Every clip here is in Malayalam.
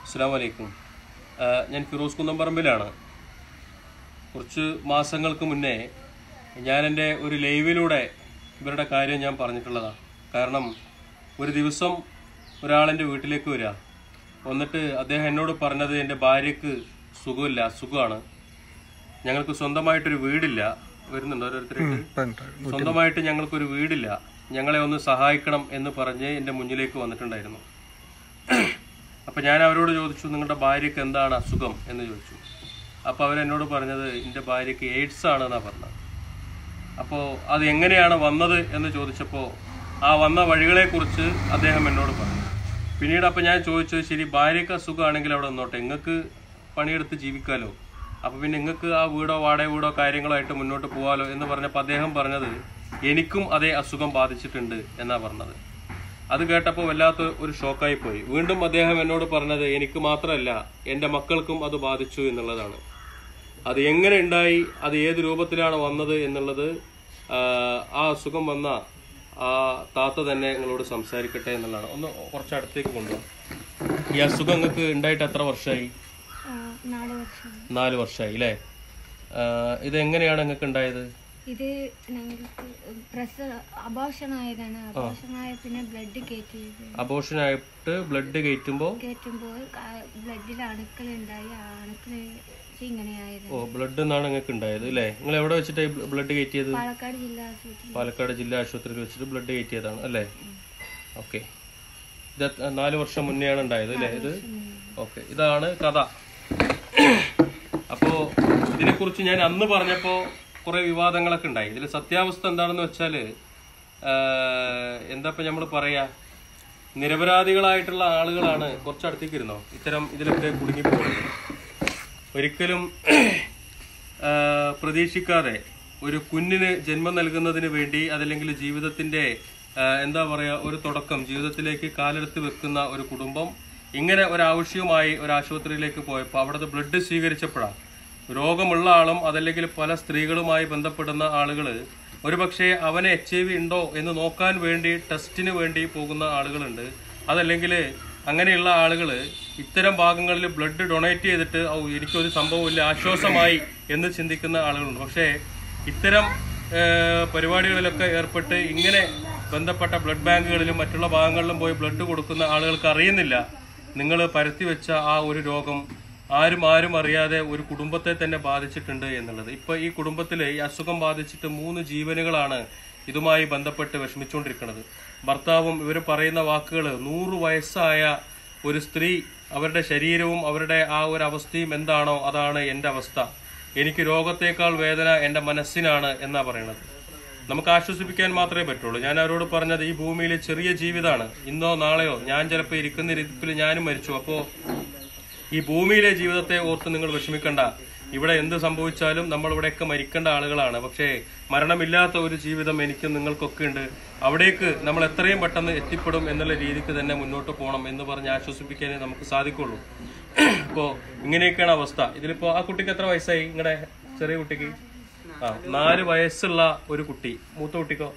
അസ്സലാമു അലൈക്കും. ഞാൻ ഫിറോസ് കുന്നംപറമ്പിലാണ്. കുറച്ച് മാസങ്ങൾക്ക് മുന്നേ ഞാൻ എൻ്റെ ഒരു ലൈവിലൂടെ ഇവരുടെ കാര്യം ഞാൻ പറഞ്ഞിട്ടുള്ളതാണ്. കാരണം ഒരു ദിവസം ഒരാളെൻ്റെ വീട്ടിലേക്ക് വരിക, വന്നിട്ട് അദ്ദേഹം എന്നോട് പറഞ്ഞത് എൻ്റെ ഭാര്യയ്ക്ക് സുഖമില്ല, അസുഖമാണ്, ഞങ്ങൾക്ക് സ്വന്തമായിട്ടൊരു വീടില്ല, വരുന്നുണ്ടോ ഓരോരുത്തരായിട്ട്, സ്വന്തമായിട്ട് ഞങ്ങൾക്കൊരു വീടില്ല, ഞങ്ങളെ ഒന്ന് സഹായിക്കണം എന്ന് പറഞ്ഞ് എൻ്റെ മുന്നിലേക്ക് വന്നിട്ടുണ്ടായിരുന്നു. അപ്പം ഞാൻ അവരോട് ചോദിച്ചു, നിങ്ങളുടെ ഭാര്യയ്ക്ക് എന്താണ് അസുഖം എന്ന് ചോദിച്ചു. അപ്പോൾ അവരെന്നോട് പറഞ്ഞത് എൻ്റെ ഭാര്യയ്ക്ക് എയ്ഡ്സ് ആണെന്നാണ് പറഞ്ഞത്. അപ്പോൾ അത് എങ്ങനെയാണ് വന്നത് എന്ന് ചോദിച്ചപ്പോൾ ആ വന്ന വഴികളെക്കുറിച്ച് അദ്ദേഹം എന്നോട് പറഞ്ഞു. പിന്നീട് അപ്പം ഞാൻ ചോദിച്ചത്, ശരി ഭാര്യയ്ക്ക് അസുഖമാണെങ്കിൽ അവിടെ നിന്നോട്ടെ, നിങ്ങൾക്ക് പണിയെടുത്ത് ജീവിക്കാമല്ലോ, അപ്പോൾ പിന്നെ നിങ്ങൾക്ക് ആ വീടോ വാടക വീടോ കാര്യങ്ങളോ ആയിട്ട് മുന്നോട്ട് പോകാമല്ലോ എന്ന് പറഞ്ഞപ്പോൾ അദ്ദേഹം പറഞ്ഞത് എനിക്കും അതേ അസുഖം ബാധിച്ചിട്ടുണ്ട് എന്നാണ് പറഞ്ഞത്. അത് കേട്ടപ്പോൾ വല്ലാത്ത ഒരു ഷോക്കായി പോയി. വീണ്ടും അദ്ദേഹം എന്നോട് പറഞ്ഞത് എനിക്ക് മാത്രമല്ല എൻ്റെ മക്കൾക്കും അത് ബാധിച്ചു എന്നുള്ളതാണ്. അത് എങ്ങനെ ഉണ്ടായി, അത് ഏത് രൂപത്തിലാണ് വന്നത് എന്നുള്ളത് ആ അസുഖം വന്ന ആ താത്ത തന്നെ നിങ്ങളോട് സംസാരിക്കട്ടെ എന്നുള്ളതാണ്. ഒന്ന് കുറച്ച് അടുത്തേക്ക് കൊണ്ടുപോകാം. ഈ അസുഖം നിങ്ങൾക്ക് ഉണ്ടായിട്ട് എത്ര വർഷമായി? 4 വർഷമായി അല്ലേ? ഇതെങ്ങനെയാണ് നിങ്ങൾക്ക് ഉണ്ടായത്? ഇത് ഞങ്ങൾക്ക് അബോർഷനായതാണ്. അബോർഷനായ പിന്നെ ബ്ലഡ് കയറ്റിയത്. അബോർഷനായിട്ട് ബ്ലഡ് കയറ്റുമ്പോൾ ബ്ലഡിൽ അണുക്കളുണ്ടായി. ആ അണുക്കൾ ഇങ്ങനെയായത്. ഓ, ബ്ലഡ് എന്നാണ് നിങ്ങൾക്ക് ഉണ്ടായത് അല്ലേ? നിങ്ങൾ എവിടെ വെച്ചിട്ട് ബ്ലഡ് കയറ്റിയത്? പാലക്കാട് ജില്ലാ ആശുപത്രിയിൽ വെച്ചിട്ട് ബ്ലഡ് കയറ്റിയതാണ് അല്ലേ? ഓക്കെ. ഇത് 4 വർഷം മുന്നെയാണ് ഉണ്ടായത് അല്ലേ ഇത്? ഓക്കെ, ഇതാണ് കഥ. അപ്പോൾ ഇതിനെക്കുറിച്ച് ഞാൻ അന്ന് പറഞ്ഞപ്പോൾ കുറേ വിവാദങ്ങളൊക്കെ ഉണ്ടായി. ഇതിൽ സത്യാവസ്ഥ എന്താണെന്ന് വെച്ചാൽ എന്താ ഇപ്പം നമ്മൾ പറയാ, നിരപരാധികളായിട്ടുള്ള ആളുകളാണ്, കുറച്ചടുത്തേക്ക് ഇരുന്നോ, ഇത്തരം ഇതിലൊക്കെ കുടുങ്ങിപ്പോകുന്നത്. ഒരിക്കലും പ്രതീക്ഷിക്കാതെ ഒരു കുഞ്ഞിന് ജന്മം നൽകുന്നതിന് വേണ്ടി, അതല്ലെങ്കിൽ ജീവിതത്തിന്റെ എന്താ പറയുക ഒരു തുടക്കം, ജീവിതത്തിലേക്ക് കാലെടുത്ത് വെക്കുന്ന ഒരു കുടുംബം ഇങ്ങനെ ഒരാവശ്യവുമായി ഒരു ആശുപത്രിയിലേക്ക് പോയപ്പോൾ അവിടുത്തെ ബ്ലഡ് സ്വീകരിച്ചപ്പോഴാണ് രോഗമുള്ള ആളും അതല്ലെങ്കിൽ പല സ്ത്രീകളുമായി ബന്ധപ്പെടുന്ന ആളുകൾ ഒരുപക്ഷെ അവന് HIV ഉണ്ടോ എന്ന് നോക്കാൻ വേണ്ടി ടെസ്റ്റിന് വേണ്ടി പോകുന്ന ആളുകളുണ്ട്. അതല്ലെങ്കിൽ അങ്ങനെയുള്ള ആളുകൾ ഇത്തരം ഭാഗങ്ങളിൽ ബ്ലഡ് ഡൊണേറ്റ് ചെയ്തിട്ട് എനിക്കൊരു സംഭവമില്ല, ആശ്വാസമായി എന്ന് ചിന്തിക്കുന്ന ആളുകളുണ്ട്. പക്ഷേ ഇത്തരം പരിപാടികളിലൊക്കെ ഏർപ്പെട്ട് ഇങ്ങനെ ബന്ധപ്പെട്ട ബ്ലഡ് ബാങ്കുകളിലും മറ്റുള്ള ഭാഗങ്ങളിലും പോയി ബ്ലഡ് കൊടുക്കുന്ന ആളുകൾക്ക് അറിയുന്നില്ല നിങ്ങൾ പരത്തി വെച്ച ആ ഒരു രോഗം ആരും അറിയാതെ ഒരു കുടുംബത്തെ തന്നെ ബാധിച്ചിട്ടുണ്ട് എന്നുള്ളത്. ഇപ്പൊ ഈ കുടുംബത്തില് ഈ അസുഖം ബാധിച്ചിട്ട് 3 ജീവനുകളാണ് ഇതുമായി ബന്ധപ്പെട്ട് വിഷമിച്ചുകൊണ്ടിരിക്കുന്നത്. ഭർത്താവും ഇവർ പറയുന്ന വാക്കുകൾ, 100 വയസ്സായ ഒരു സ്ത്രീ, അവരുടെ ശരീരവും അവരുടെ ആ ഒരു അവസ്ഥയും എന്താണോ അതാണ് എൻ്റെ അവസ്ഥ, എനിക്ക് രോഗത്തേക്കാൾ വേദന എൻ്റെ മനസ്സിനാണ് എന്നാ പറയണത്. നമുക്ക് ആശ്വസിപ്പിക്കാൻ മാത്രമേ പറ്റുള്ളൂ. ഞാൻ അവരോട് പറഞ്ഞത്, ഈ ഭൂമിയിൽ ചെറിയ ജീവിതമാണ്, ഇന്നോ നാളെയോ ഞാൻ ചിലപ്പോൾ ഇരിക്കുന്ന ഇരിപ്പിൽ ഞാനും മരിച്ചു. അപ്പോൾ ഈ ഭൂമിയിലെ ജീവിതത്തെ ഓർത്ത് നിങ്ങൾ വിഷമിക്കണ്ട, ഇവിടെ എന്ത് സംഭവിച്ചാലും നമ്മൾ ഇവിടെയൊക്കെ മരിക്കേണ്ട ആളുകളാണ്, പക്ഷേ മരണമില്ലാത്ത ഒരു ജീവിതം എനിക്കും നിങ്ങൾക്കൊക്കെ ഉണ്ട്, അവിടേക്ക് നമ്മൾ എത്രയും പെട്ടെന്ന് എത്തിപ്പെടും എന്നുള്ള രീതിക്ക് തന്നെ മുന്നോട്ട് പോകണം എന്ന് പറഞ്ഞ് ആശ്വസിപ്പിക്കാനേ നമുക്ക് സാധിക്കുള്ളൂ. അപ്പോൾ ഇങ്ങനെയൊക്കെയാണ് അവസ്ഥ. ഇതിലിപ്പോൾ ആ കുട്ടിക്ക് എത്ര വയസ്സായി? നിങ്ങളുടെ ചെറിയ കുട്ടിക്ക് 4 വയസ്സുള്ള ഒരു കുട്ടി, മൂത്ത കുട്ടിക്കോ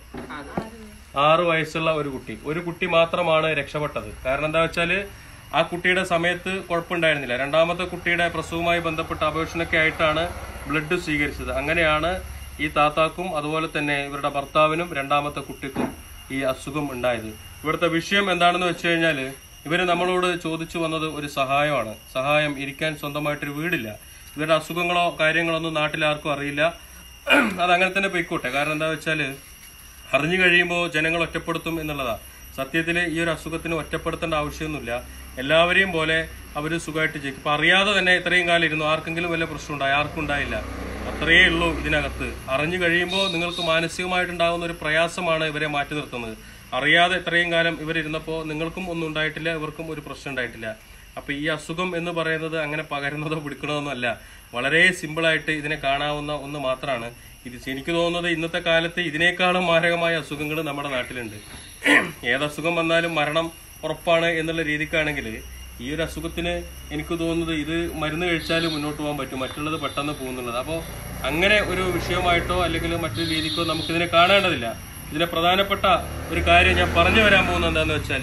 6 വയസ്സുള്ള ഒരു കുട്ടി മാത്രമാണ് രക്ഷപ്പെട്ടത്. കാരണം എന്താ വെച്ചാൽ ആ കുട്ടിയുടെ സമയത്ത് കുഴപ്പമുണ്ടായിരുന്നില്ല. രണ്ടാമത്തെ കുട്ടിയുടെ പ്രസവവുമായി ബന്ധപ്പെട്ട അപേക്ഷണൊക്കെ ആയിട്ടാണ് ബ്ലഡ് സ്വീകരിച്ചത്. അങ്ങനെയാണ് ഈ താത്താക്കും അതുപോലെ തന്നെ ഇവരുടെ ഭർത്താവിനും രണ്ടാമത്തെ കുട്ടിക്കും ഈ അസുഖം ഉണ്ടായത്. ഇവിടുത്തെ വിഷയം എന്താണെന്ന് വെച്ച് കഴിഞ്ഞാൽ, ഇവര് നമ്മളോട് ചോദിച്ചു വന്നത് ഒരു സഹായമാണ്. സഹായം, ഇരിക്കാൻ സ്വന്തമായിട്ടൊരു വീടില്ല. ഇവരുടെ അസുഖങ്ങളോ കാര്യങ്ങളോ ഒന്നും നാട്ടിലാർക്കും അറിയില്ല. അതങ്ങനെ തന്നെ പൊയ്ക്കോട്ടെ. കാരണം എന്താ വെച്ചാൽ അറിഞ്ഞു കഴിയുമ്പോൾ ജനങ്ങൾ ഒറ്റപ്പെടുത്തും എന്നുള്ളതാണ്. സത്യത്തിൽ ഈ ഒരു അസുഖത്തിന് ഒറ്റപ്പെടുത്തേണ്ട ആവശ്യമൊന്നുമില്ല. എല്ലാവരെയും പോലെ അവർ സുഖമായിട്ട് ചെയ്യും. ഇപ്പം അറിയാതെ തന്നെ ഇത്രയും കാലം ഇരുന്നു, ആർക്കെങ്കിലും വല്ല പ്രശ്നം ഉണ്ടായി? ആർക്കും ഉണ്ടായില്ല. അത്രയേ ഉള്ളൂ ഇതിനകത്ത്. അറിഞ്ഞു കഴിയുമ്പോൾ നിങ്ങൾക്ക് മാനസികമായിട്ടുണ്ടാകുന്ന ഒരു പ്രയാസമാണ് ഇവരെ മാറ്റി നിർത്തുന്നത്. അറിയാതെ ഇത്രയും കാലം ഇവരിരുന്നപ്പോൾ നിങ്ങൾക്കും ഒന്നും ഉണ്ടായിട്ടില്ല, ഇവർക്കും ഒരു പ്രശ്നം ഉണ്ടായിട്ടില്ല. അപ്പം ഈ അസുഖം എന്ന് പറയുന്നത് അങ്ങനെ പകരുന്നതോ പിടിക്കണതൊന്നും അല്ല. വളരെ സിമ്പിളായിട്ട് ഇതിനെ കാണാവുന്ന ഒന്ന് മാത്രമാണ് ഇത്. എനിക്ക് തോന്നുന്നത് ഇന്നത്തെ കാലത്ത് ഇതിനേക്കാളും മാരകമായ അസുഖങ്ങൾ നമ്മുടെ നാട്ടിലുണ്ട്. ഏതസുഖം വന്നാലും മരണം ഉറപ്പാണ് എന്നുള്ള രീതിക്കാണെങ്കിൽ ഈ ഒരു അസുഖത്തിന് എനിക്ക് തോന്നുന്നത് ഇത് മരുന്ന് കഴിച്ചാൽ മുന്നോട്ട് പോകാൻ പറ്റും, മറ്റുള്ളത് പെട്ടെന്ന് പോകുന്നുള്ളത്. അപ്പോൾ അങ്ങനെ ഒരു വിഷയമായിട്ടോ അല്ലെങ്കിൽ മറ്റൊരു രീതിക്കോ നമുക്കിതിനെ കാണേണ്ടതില്ല. ഇതിലെ പ്രധാനപ്പെട്ട ഒരു കാര്യം ഞാൻ പറഞ്ഞു വരാൻ പോകുന്നത് എന്താണെന്ന് വെച്ചാൽ,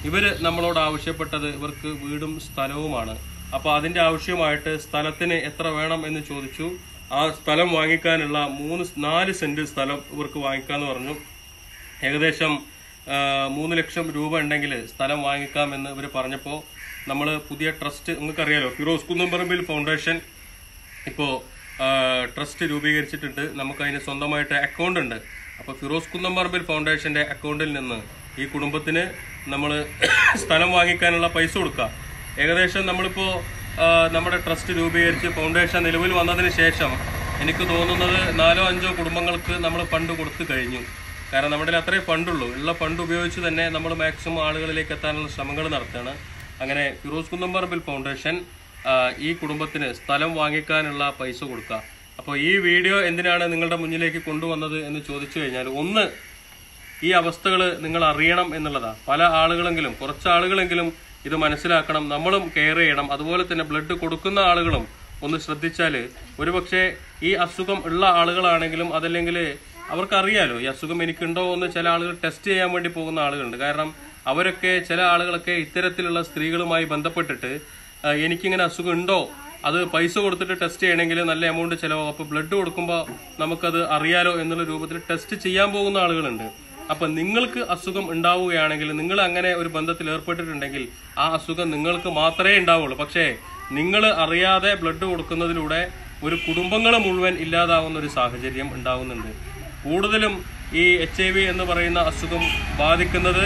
ഇവര് നമ്മളോട് ആവശ്യപ്പെട്ടത് ഇവർക്ക് വീടും സ്ഥലവുമാണ്. അപ്പോൾ അതിന്റെ ആവശ്യമായിട്ട് സ്ഥലത്തിന് എത്ര വേണം എന്ന് ചോദിച്ചു. ആ സ്ഥലം വാങ്ങിക്കാനുള്ള 4 സെന്റ് സ്ഥലം ഇവർക്ക് വാങ്ങിക്കാന്ന് പറഞ്ഞു. ഏകദേശം 3 ലക്ഷം രൂപ ഉണ്ടെങ്കിൽ സ്ഥലം വാങ്ങിക്കാമെന്ന് ഇവർ പറഞ്ഞപ്പോൾ നമ്മൾ പുതിയ ട്രസ്റ്റ്, നിങ്ങൾക്കറിയാലോ, ഫിറോസ് കുന്നംപറമ്പിൽ ഫൗണ്ടേഷൻ ഇപ്പോൾ ട്രസ്റ്റ് രൂപീകരിച്ചിട്ടുണ്ട്. നമുക്കതിന് സ്വന്തമായിട്ട് അക്കൗണ്ട് ഉണ്ട്. അപ്പോൾ ഫിറോസ് കുന്നംപറമ്പിൽ ഫൗണ്ടേഷന്റെ അക്കൗണ്ടിൽ നിന്ന് ഈ കുടുംബത്തിന് നമ്മൾ സ്ഥലം വാങ്ങിക്കാനുള്ള പൈസ കൊടുക്കുക. ഏകദേശം നമ്മളിപ്പോൾ നമ്മുടെ ട്രസ്റ്റ് രൂപീകരിച്ച് ഫൗണ്ടേഷൻ നിലവിൽ വന്നതിന് ശേഷം എനിക്ക് തോന്നുന്നത് 4-5 കുടുംബങ്ങൾക്ക് നമ്മൾ ഫണ്ട് കൊടുത്തു കഴിഞ്ഞു. കാരണം നമ്മുടെ അത്രേ ഫണ്ടുള്ളൂ. ഉള്ള ഫണ്ട് ഉപയോഗിച്ച് തന്നെ നമ്മൾ മാക്സിമം ആളുകളിലേക്ക് എത്താനുള്ള ശ്രമങ്ങൾ നടത്തുകയാണ്. അങ്ങനെ ഫിറോസ് കുന്നംപറമ്പിൽ ഫൗണ്ടേഷൻ ഈ കുടുംബത്തിന് സ്ഥലം വാങ്ങിക്കാനുള്ള പൈസ കൊടുക്കുക. അപ്പോൾ ഈ വീഡിയോ എന്തിനാണ് നിങ്ങളുടെ മുന്നിലേക്ക് കൊണ്ടുവന്നത് എന്ന് ചോദിച്ചു കഴിഞ്ഞാൽ, ഒന്ന്, ഈ അവസ്ഥകൾ നിങ്ങൾ അറിയണം എന്നുള്ളതാണ്. പല ആളുകളെങ്കിലും, കുറച്ച് ആളുകളെങ്കിലും ഇത് മനസ്സിലാക്കണം, നമ്മളും കെയർ ചെയ്യണം. അതുപോലെ തന്നെ ബ്ലഡ് കൊടുക്കുന്ന ആളുകളും ഒന്ന് ശ്രദ്ധിച്ചാൽ, ഒരുപക്ഷെ ഈ അസുഖം ഉള്ള ആളുകളാണെങ്കിലും അതല്ലെങ്കിൽ അവർക്കറിയാലോ ഈ അസുഖം എനിക്കുണ്ടോ എന്ന് ചില ആളുകൾ ടെസ്റ്റ് ചെയ്യാൻ വേണ്ടി പോകുന്ന ആളുകളുണ്ട്. കാരണം അവരൊക്കെ, ചില ആളുകളൊക്കെ ഇത്തരത്തിലുള്ള സ്ത്രീകളുമായി ബന്ധപ്പെട്ടിട്ട് എനിക്കിങ്ങനെ അസുഖം ഉണ്ടോ, അത് പൈസ കൊടുത്തിട്ട് ടെസ്റ്റ് ചെയ്യണമെങ്കിൽ നല്ല എമൗണ്ട് ചിലവാകും, അപ്പോൾ ബ്ലഡ് കൊടുക്കുമ്പോൾ നമുക്കത് അറിയാലോ എന്നുള്ള രൂപത്തിൽ ടെസ്റ്റ് ചെയ്യാൻ പോകുന്ന ആളുകളുണ്ട്. അപ്പം നിങ്ങൾക്ക് അസുഖം ഉണ്ടാവുകയാണെങ്കിൽ, നിങ്ങൾ അങ്ങനെ ഒരു ബന്ധത്തിൽ ഏർപ്പെട്ടിട്ടുണ്ടെങ്കിൽ ആ അസുഖം നിങ്ങൾക്ക് മാത്രമേ ഉണ്ടാവുള്ളൂ. പക്ഷേ നിങ്ങൾ അറിയാതെ ബ്ലഡ് കൊടുക്കുന്നതിലൂടെ ഒരു കുടുംബങ്ങൾ മുഴുവൻ ഇല്ലാതാവുന്ന ഒരു സാഹചര്യം ഉണ്ടാകുന്നുണ്ട്. കൂടുതലും ഈ HIV എന്ന് പറയുന്ന അസുഖം ബാധിക്കുന്നത്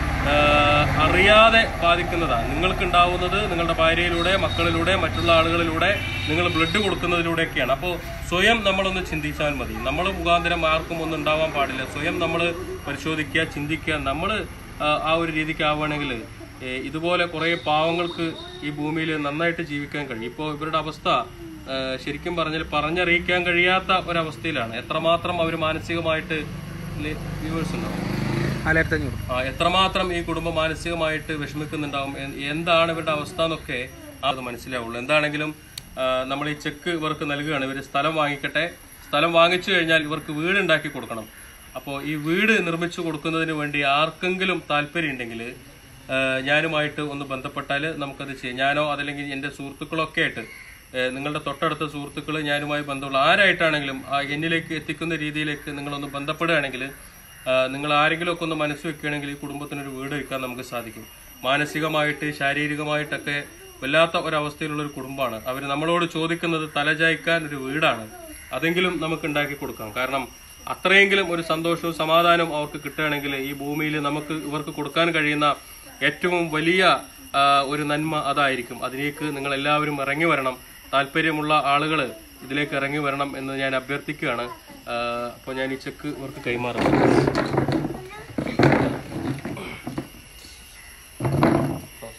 അറിയാതെ ബാധിക്കുന്നതാണ്. നിങ്ങൾക്കുണ്ടാവുന്നത് നിങ്ങളുടെ ഭാര്യയിലൂടെ, മക്കളിലൂടെ, മറ്റുള്ള ആളുകളിലൂടെ, നിങ്ങൾ ബ്ലഡ് കൊടുക്കുന്നതിലൂടെയൊക്കെയാണ്. അപ്പോൾ സ്വയം നമ്മളൊന്ന് ചിന്തിച്ചാൽ മതി. നമ്മൾ മുഖാന്തരം ആർക്കും ഒന്നും ഉണ്ടാവാൻ പാടില്ല. സ്വയം നമ്മൾ പരിശോധിക്കുക, ചിന്തിക്കുക. നമ്മൾ ആ ഒരു രീതിക്ക് ആവുകയാണെങ്കിൽ ഇതുപോലെ കുറേ പാവങ്ങൾക്ക് ഈ ഭൂമിയിൽ നന്നായിട്ട് ജീവിക്കാൻ കഴിയും. ഇപ്പോൾ ഇവരുടെ അവസ്ഥ ശരിക്കും പറഞ്ഞറിയിക്കാൻ കഴിയാത്ത ഒരവസ്ഥയിലാണ്. എത്രമാത്രം അവർ മാനസികമായിട്ട്, വ്യൂവേഴ്സ് ഉണ്ടാവും, എത്രമാത്രം ഈ കുടുംബം മാനസികമായിട്ട് വിഷമിക്കുന്നുണ്ടാവും, എന്താണ് ഇവരുടെ അവസ്ഥ എന്നൊക്കെ അത് മനസ്സിലാവുള്ളൂ. എന്താണെങ്കിലും നമ്മൾ ഈ ചെക്ക് ഇവർക്ക് നൽകുകയാണ്. ഇവർ സ്ഥലം വാങ്ങിക്കട്ടെ. സ്ഥലം വാങ്ങിച്ചു കഴിഞ്ഞാൽ ഇവർക്ക് വീട് ഉണ്ടാക്കി കൊടുക്കണം. അപ്പോൾ ഈ വീട് നിർമ്മിച്ചു കൊടുക്കുന്നതിന് വേണ്ടി ആർക്കെങ്കിലും താല്പര്യം ഉണ്ടെങ്കിൽ ഞാനുമായിട്ട് ഒന്ന് ബന്ധപ്പെട്ടാൽ നമുക്കത് ചെയ്യാം. ഞാനോ അതല്ലെങ്കിൽ എൻ്റെ സുഹൃത്തുക്കളൊക്കെ ആയിട്ട്, നിങ്ങളുടെ തൊട്ടടുത്ത സുഹൃത്തുക്കൾ, ഞാനുമായി ബന്ധമുള്ള ആരായിട്ടാണെങ്കിലും എന്നിലേക്ക് എത്തിക്കുന്ന രീതിയിലേക്ക് നിങ്ങളൊന്ന് ബന്ധപ്പെടുകയാണെങ്കിൽ, നിങ്ങൾ ആരെങ്കിലും ഒക്കെ ഒന്ന് മനസ്സ് വെക്കുകയാണെങ്കിൽ ഈ കുടുംബത്തിനൊരു വീട് വയ്ക്കാൻ നമുക്ക് സാധിക്കും. മാനസികമായിട്ട്, ശാരീരികമായിട്ടൊക്കെ വല്ലാത്ത ഒരവസ്ഥയിലുള്ളൊരു കുടുംബമാണ്. അവർ നമ്മളോട് ചോദിക്കുന്നത് തലചായ്ക്കാൻ ഒരു വീടാണ്. അതെങ്കിലും നമുക്ക് ഉണ്ടാക്കി കൊടുക്കാം. കാരണം അത്രയെങ്കിലും ഒരു സന്തോഷവും സമാധാനവും അവർക്ക് കിട്ടുകയാണെങ്കിൽ ഈ ഭൂമിയിൽ നമുക്ക് ഇവർക്ക് കൊടുക്കാൻ കഴിയുന്ന ഏറ്റവും വലിയ ഒരു നന്മ അതായിരിക്കും. അതിലേക്ക് നിങ്ങൾ എല്ലാവരും ഇറങ്ങി വരണം. താല്പര്യമുള്ള ആളുകൾ ഇതിലേക്ക് ഇറങ്ങി വരണം എന്ന് ഞാൻ അഭ്യർത്ഥിക്കുകയാണ്. അപ്പോൾ ഞാൻ ഈ ചെക്ക് ഇവർക്ക് കൈമാറാം.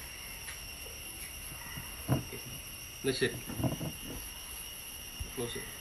ശരി.